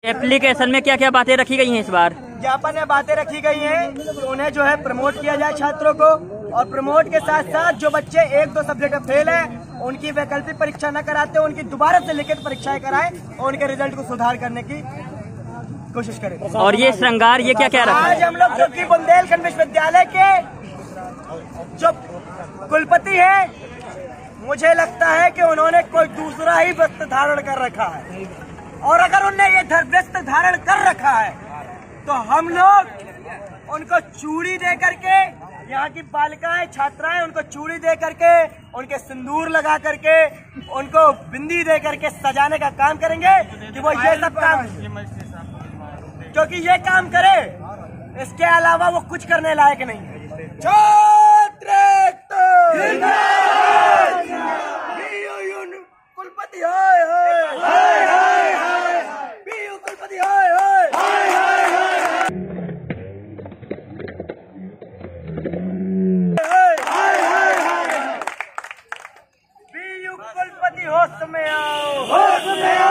Application में क्या क्या बातें रखी गई हैं इस बार? ज्ञापन में बातें रखी गई हैं कि उन्हें जो है प्रमोट किया जाए छात्रों को, और प्रमोट के साथ साथ जो बच्चे 1-2 सब्जेक्ट में फेल हैं उनकी वैकल्पिक परीक्षा न कराते, उनकी दोबारा से लिखित परीक्षाएं कराएं और उनके रिजल्ट को सुधार करने की कोशिश करें। और ये श्रृंगार ये क्या क्या रखा है? आज हम लोग जो कि बुंदेलखंड विश्वविद्यालय के जो कुलपति है, मुझे लगता है कि उन्होंने कोई दूसरा ही वस्त्र धारण कर रखा है, और अगर उनने ये वस्त्र धारण कर रखा है तो हम लोग उनको चूड़ी दे करके, यहाँ की बालिकाएं छात्राएं उनको चूड़ी दे करके, उनके सिंदूर लगा करके, उनको बिंदी दे करके सजाने का काम करेंगे कि वो ये सब काम, क्योंकि ये काम करे, इसके अलावा वो कुछ करने लायक नहीं है। कुलपति हाय हाय हाय हाय, बीयू कुलपति हाय हाय हाय हाय हाय, बीयू कुलपति होश में आओ, होश में आओ।